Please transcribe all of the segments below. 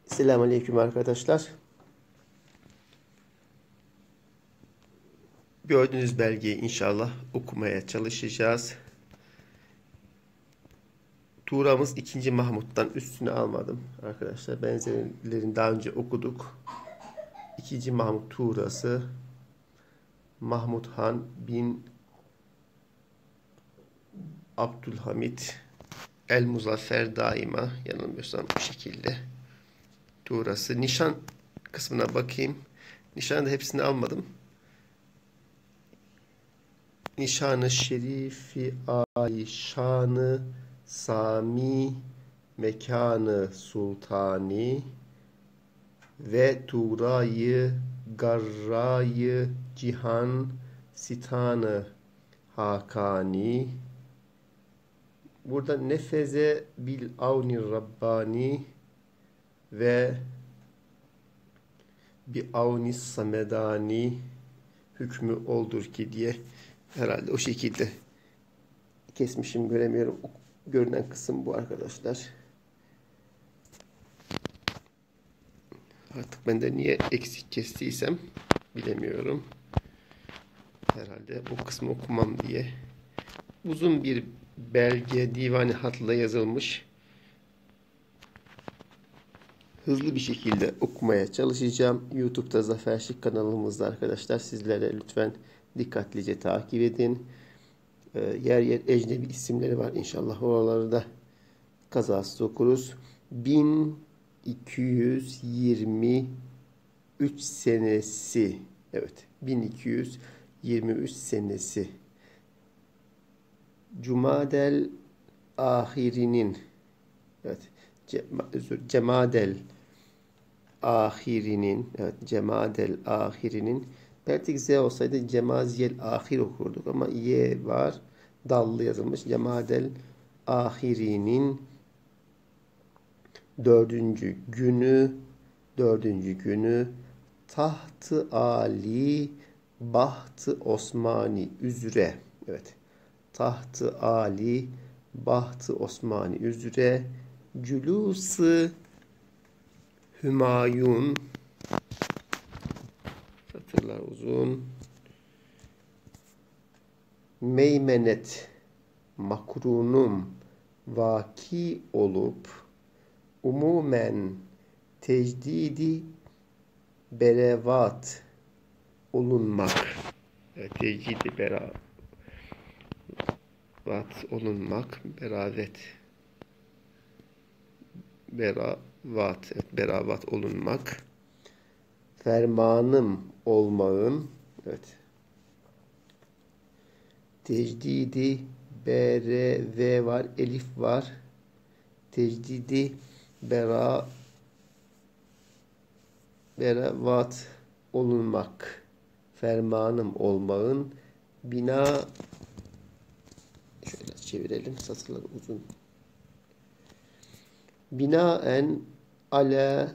Selamünaleyküm arkadaşlar. Gördüğünüz belgeyi inşallah okumaya çalışacağız. Tuğramız 2. Mahmut'tan, üstüne almadım arkadaşlar. Benzerlerini daha önce okuduk. 2. Mahmut Tuğrası Mahmud Han bin Abdülhamit El-Muzaffer daima, yanılmıyorsam bu şekilde. Tuğrası. Nişan kısmına bakayım. Nişanı da hepsini almadım. Nişanı şerifi Ayşanı Sami mekanı sultani ve Tuğrayı Garrayı Cihan Sitanı Hakani. Burada nefeze bil avni Rabbani ve bi avni samedani hükmü oldur ki diye herhalde o şekilde kesmişim, göremiyorum. Görünen kısım bu arkadaşlar. Artık ben de niye eksik kestiysem bilemiyorum. Herhalde o kısmı okumam diye. Uzun bir belge, divani hatla yazılmış. Hızlı bir şekilde okumaya çalışacağım. YouTube'da Zafer Şık kanalımızda arkadaşlar. Sizlere lütfen dikkatlice takip edin. Yer yer ecnebi isimleri var. İnşallah oraları da kazasız okuruz. 1223 senesi. Evet. 1223 senesi. Cumadel ahirinin, evet, Cemadel ahirinin, evet, Cemadel ahirinin, belki Z olsaydı Cemaziyel ahir okurduk ama Y var, dallı yazılmış. Cemadel ahirinin dördüncü günü tahtı Ali bahtı Osmani üzere, evet, tahtı Ali bahtı Osmani üzere cülûs-ı Hümayun, satırlar uzun, meymenet makrunum vaki olup umumen tecdidi berevat olunmak, evet, tecdidi berevat olunmak, beravat olunmak, fermanım olmağın, evet, tecdidi v var, elif var, tecdidi beravat olunmak, fermanım olmağın, bina, şöyle çevirelim, satırlar uzun. Binaen ala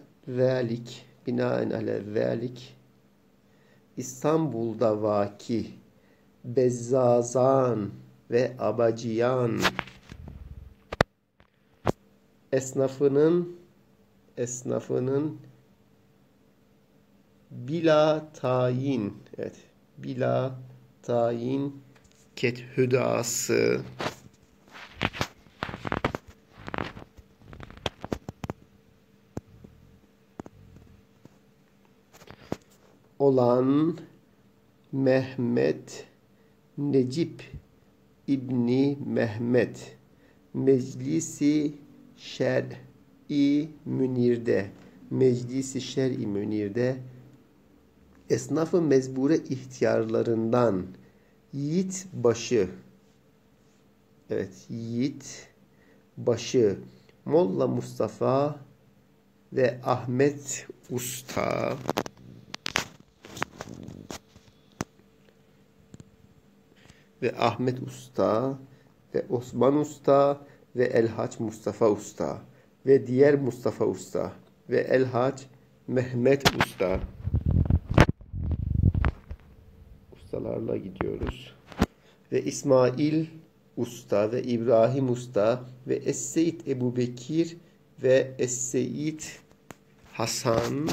zalik İstanbul'da vaki Bezzazan ve Abaciyan esnafının bila tayin, evet, bila tayin kethüdası olan Mehmet Necip İbni Mehmet Meclisi Şer'i Münir'de esnaf-ı mezbure ihtiyarlarından yiğit başı, evet, yiğit başı Molla Mustafa ve Ahmet Usta ve Osman Usta ve Elhaç Mustafa Usta ve diğer Mustafa Usta ve Elhaç Mehmet Usta ustalarla gidiyoruz. Ve İsmail Usta ve İbrahim Usta ve Es-Seyyid Ebu Bekir ve Es-Seyyid Hasan,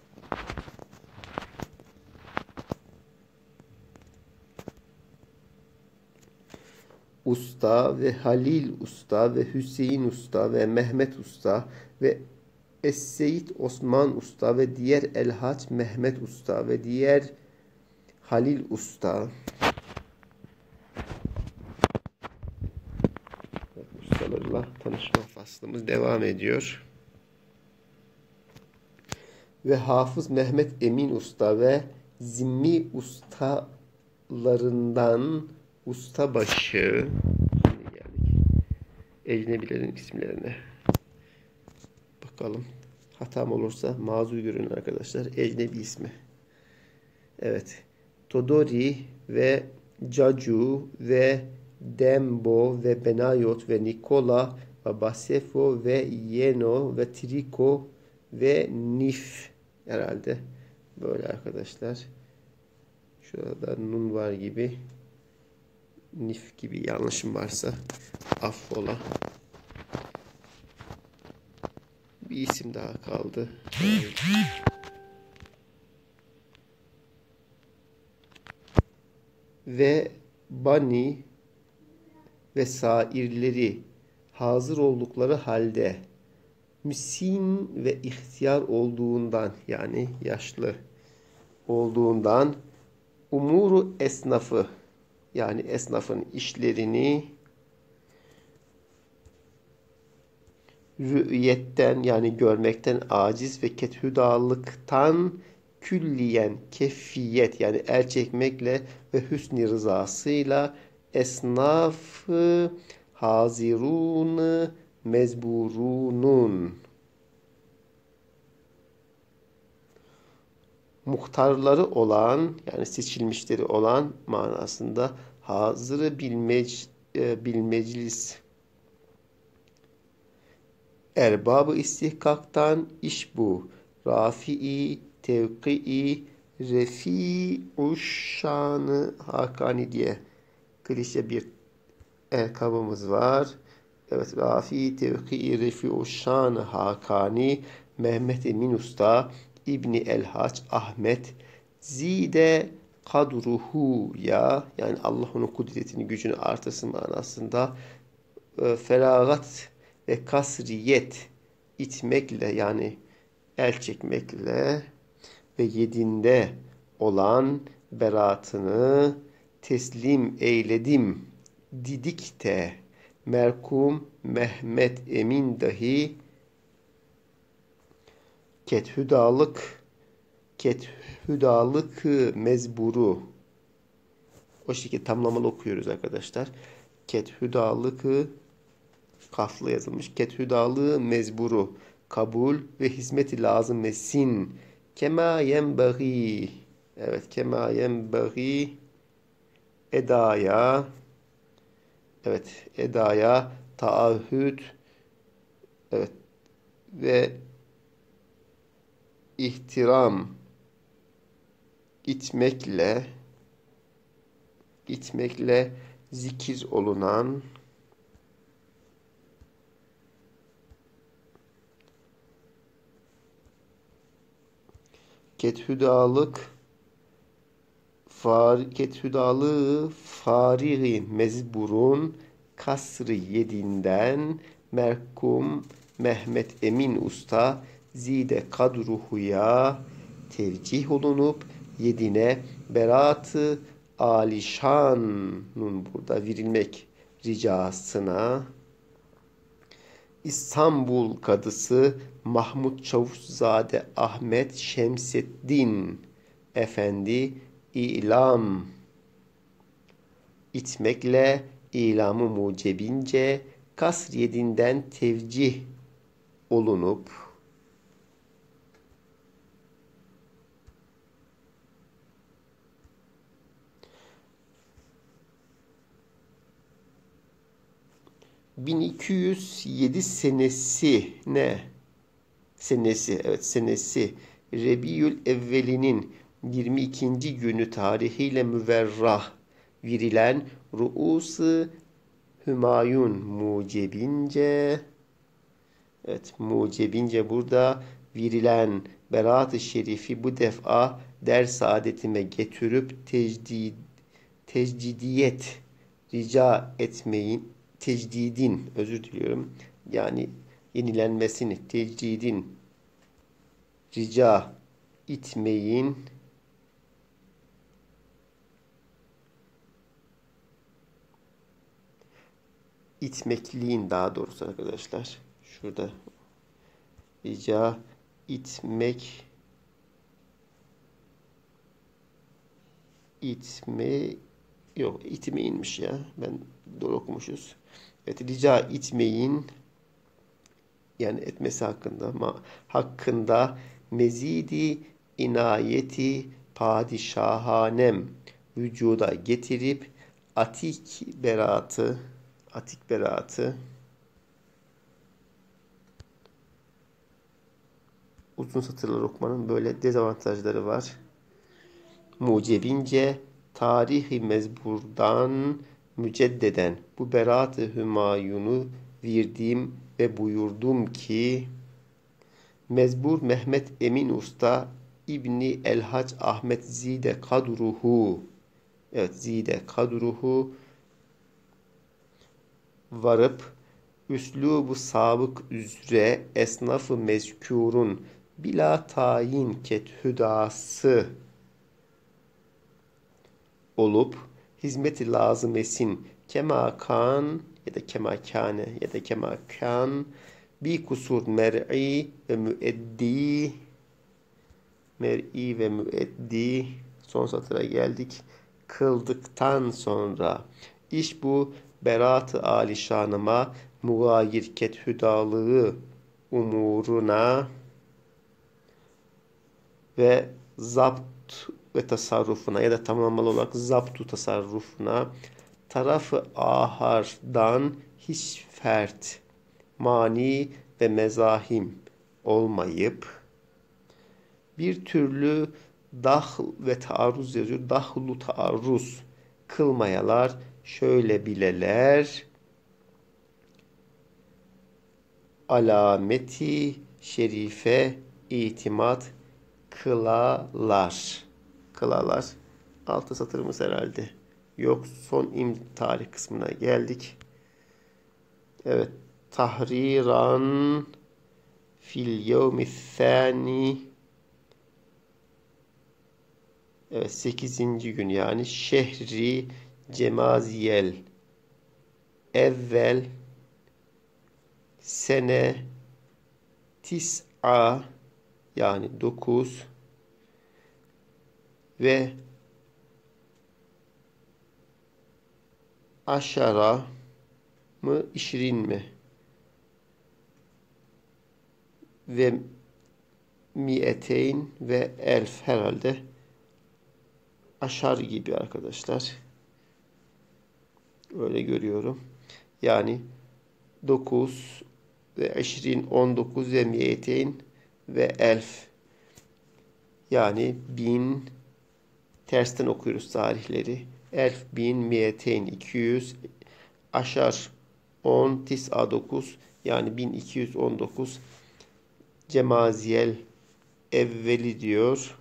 Usta ve Halil Usta ve Hüseyin Usta ve Mehmet Usta ve Es-Seyit Osman Usta ve diğer Elhaç Mehmet Usta ve diğer Halil Usta. Ustalarla tanışma faslımız devam ediyor. Ve Hafız Mehmet Emin Usta ve Zimmi ustalarından ustabaşı. Şimdi geldik ecnebilerin isimlerine. Bakalım. Hatam olursa mazur görün arkadaşlar. Ecnebi ismi. Evet. Todori ve Cacu ve Dembo ve Benayot ve Nikola ve Basefo ve Yeno ve Triko ve Nif herhalde. Böyle arkadaşlar. Şurada nun var gibi. Nif gibi yanlışım varsa affola. Bir isim daha kaldı. Ve Bani ve sairleri hazır oldukları halde müsin ve ihtiyar olduğundan, yani yaşlı olduğundan, umuru esnafı, yani esnafın işlerini rü'yetten, yani görmekten aciz ve kethüdalıktan külliyen keffiyet, yani el çekmekle ve hüsn-i rızasıyla esnafı hazirun mezburunun muhtarları olan, yani seçilmişleri olan manasında hazırı bil meclis erbabı istihkaktan iş bu. Rafi'i, tevki'i, refi'uşşanı hakani diye klişe bir elkabımız var. Evet, Rafi'i, tevki'i, refi'uşşanı hakani, Mehmet Emin Usta, İbni Elhaç Ahmet, zide kadruhu ya, yani Allah onun kudretini, gücünü artırsın manasında, feragat ve kasriyet itmekle, yani el çekmekle ve yedinde olan beratını teslim eyledim didikte merkum Mehmet Emin dahi kethüdalık mezburu, o şekilde tamlamalı okuyoruz arkadaşlar. Kethüdalık kaflı yazılmış. Kethüdalı mezburu kabul ve hizmeti lazım mesin kema yenbagî, evet, kema yenbagî edaya, evet, edaya taahhüt, evet, ve ihtiram itmekle zikir olunan kethüdalığı farigi mezburun kasrı yedinden merkum Mehmet Emin Usta zide kadruhuya tevcih olunup yedine beratı alişanun, burada verilmek ricasına İstanbul Kadısı Mahmud Çavuşzade Ahmet Şemseddin Efendi ilam itmekle ilamı mucebince kasr yedinden tevcih olunup 1207 senesi ne? Senesi, evet, senesi Rebiyül Evveli'nin 22. günü tarihiyle müverrah verilen Ru'us-ı Hümayun mucebince Evet, mucebince burada verilen beraat-ı şerifi bu defa der saadetime getirip tecdidiyet rica etmeyin, tecdidin, özür diliyorum. Yani yenilenmesini, tecdidin rica etmeyin. İtmekliğin daha doğrusu arkadaşlar. Şurada rica itmek, itme yok, itmeyinmiş ya. Ben doğru okumuşuz. Evet, rica itmeyin, yani etmesi hakkında, ama hakkında mezidi inayeti padişahanem vücuda getirip atik beraatı uzun satırlar okumanın böyle dezavantajları var. Mucebince tarihi mezburdan müceddeden bu beraat-ı hümayunu verdim ve buyurdum ki Mezbur Mehmet Emin Usta İbni Elhac Ahmet Zide Kadruhu, evet, Zide Kadruhu varıp üslubu sabık üzere esnafı mezkurun bila tayin kethüdası olup hizmeti lazımesin kemakan ya da kemakane ya da kemakan bir kusur mer'i ve müeddi son satıra geldik. Kıldıktan sonra iş bu beraat-ı alişanıma mugayir kethüdalığı umuruna ve zapt ve tasarrufuna ya da tamamlalı olarak zaptu tasarrufuna tarafı ahardan hiç fert, mani ve mezahim olmayıp bir türlü dahl ve taarruz yazıyor. Dahlu taarruz kılmayalar, şöyle bileler. Alameti şerife itimat kılalar. Kılalar. Altı satırımız herhalde yok. Son tarih kısmına geldik. Evet. Tahriran fil yevmi thani. Evet, 8. gün, yani şehri cemaziyel evvel sene tis'a, yani 9 ve aşara mı işrin mi ve miyeteyn ve elf, herhalde aşar gibi arkadaşlar. Öyle görüyorum. Yani 9 ve işrin 19 ve miyeteyn ve elf. Yani 1000, tersten okuyoruz tarihleri. Elf 1000, miyeteyn 200, aşar 10, tis'a 9, yani 1219 cemaziyel evveli diyor.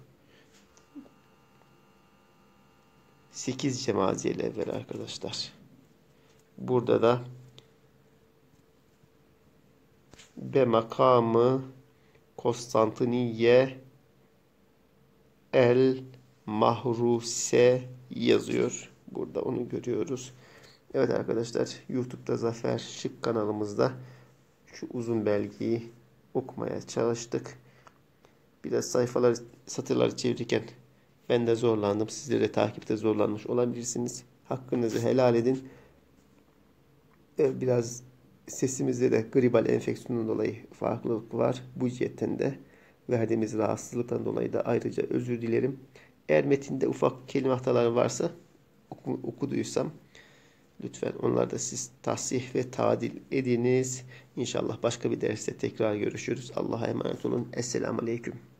8 cemaziyel evvel arkadaşlar. Burada da be makamı Konstantiniye el Mahruse yazıyor. Burada onu görüyoruz. Evet arkadaşlar, YouTube'da Zafer Şık kanalımızda şu uzun belgeyi okumaya çalıştık. Biraz satırları çevirirken ben de zorlandım. Sizler de takipte zorlanmış olabilirsiniz. Hakkınızı helal edin. Biraz sesimizde de gribal enfeksiyonundan dolayı farklılık var. Bu cihetten de verdiğimiz rahatsızlıktan dolayı da ayrıca özür dilerim. Eğer metinde ufak kelime hataları varsa, okuduysam, lütfen onları da siz tahsih ve tadil ediniz. İnşallah başka bir derste tekrar görüşürüz. Allah'a emanet olun. Esselamu Aleyküm.